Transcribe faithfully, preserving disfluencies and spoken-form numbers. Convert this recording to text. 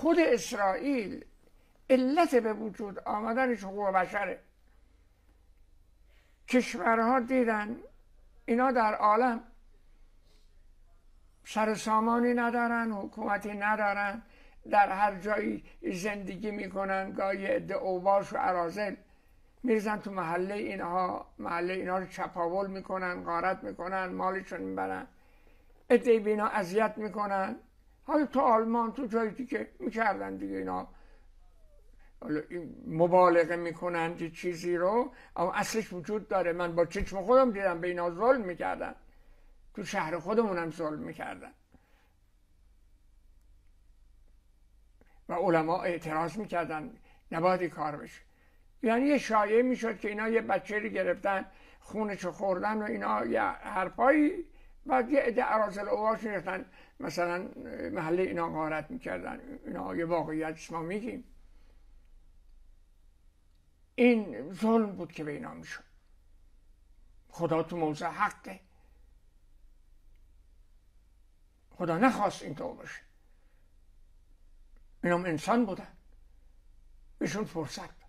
خود اسرائیل علت به وجود آمدنش حقوق بشره. کشورها دیدن اینا در عالم سر سامانی ندارن، حکومتی ندارن، در هر جایی زندگی میکنن، گاهی عده اوباش و اراذل میرزن تو محله اینها، محله اینا رو چپاول میکنن، غارت میکنن، مالشون میبرن، عده به اینا اذیت میکنن. حالا تو آلمان تو جایی دیگه میکردن دیگه، اینا مبالغه میکنن یه چیزی رو اما اصلش وجود داره. من با چشم خودم دیدم به اینا ظلم میکردن، تو شهر خودمونم ظلم میکردن و علما اعتراض میکردن نباید این کار بشه. یعنی یه شایعه میشد که اینا یه بچه رو گرفتن خونشو خوردن و اینا یه حرفایی، بعد یه عده اراذل اوباش میرفتن مثلا محله اینا غارت میکردن. اینا یه واقعیت ما میگیم. این ظلم بود که به اینا میشد. خدا تو موضع حقه، خدا نخواست اینطور باشه. اینا انسان بودن، بهشون فرصت